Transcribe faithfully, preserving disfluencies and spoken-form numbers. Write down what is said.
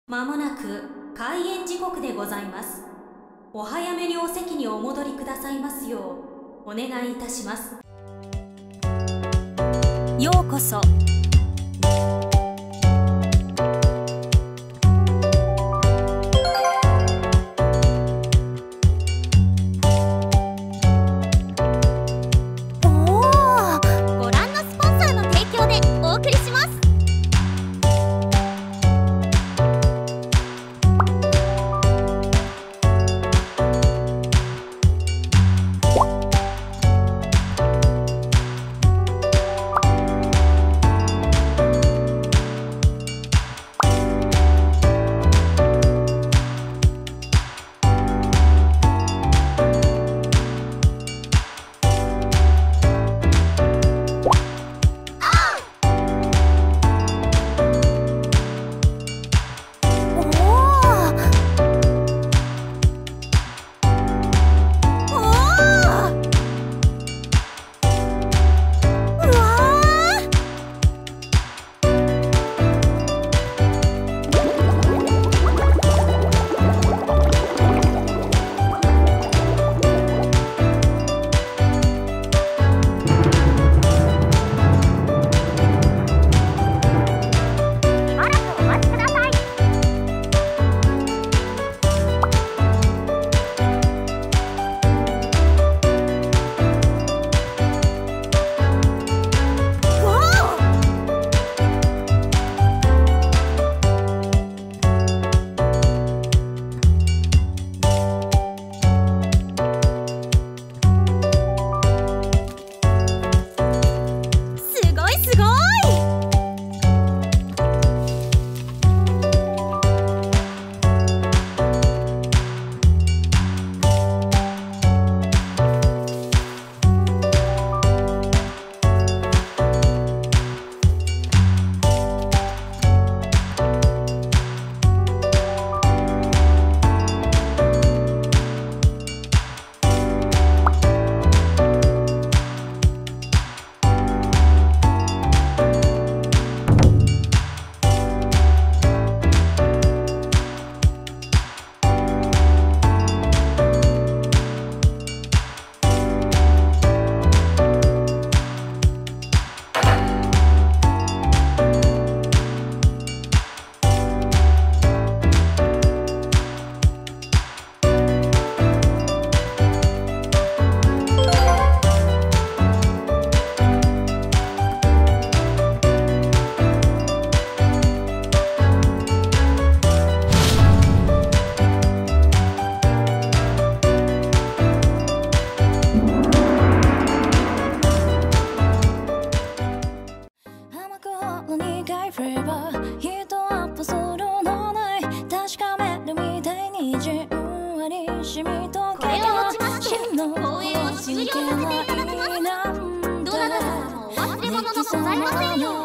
まもなく開演時刻でございます。お早めにお席にお戻りくださいますようお願いいたします。ようこそ。 ご覧のスポンサーの提供でお送りします。これをもちまして公演を終了させていただきます。どなた様もお忘れ物のございませんよう。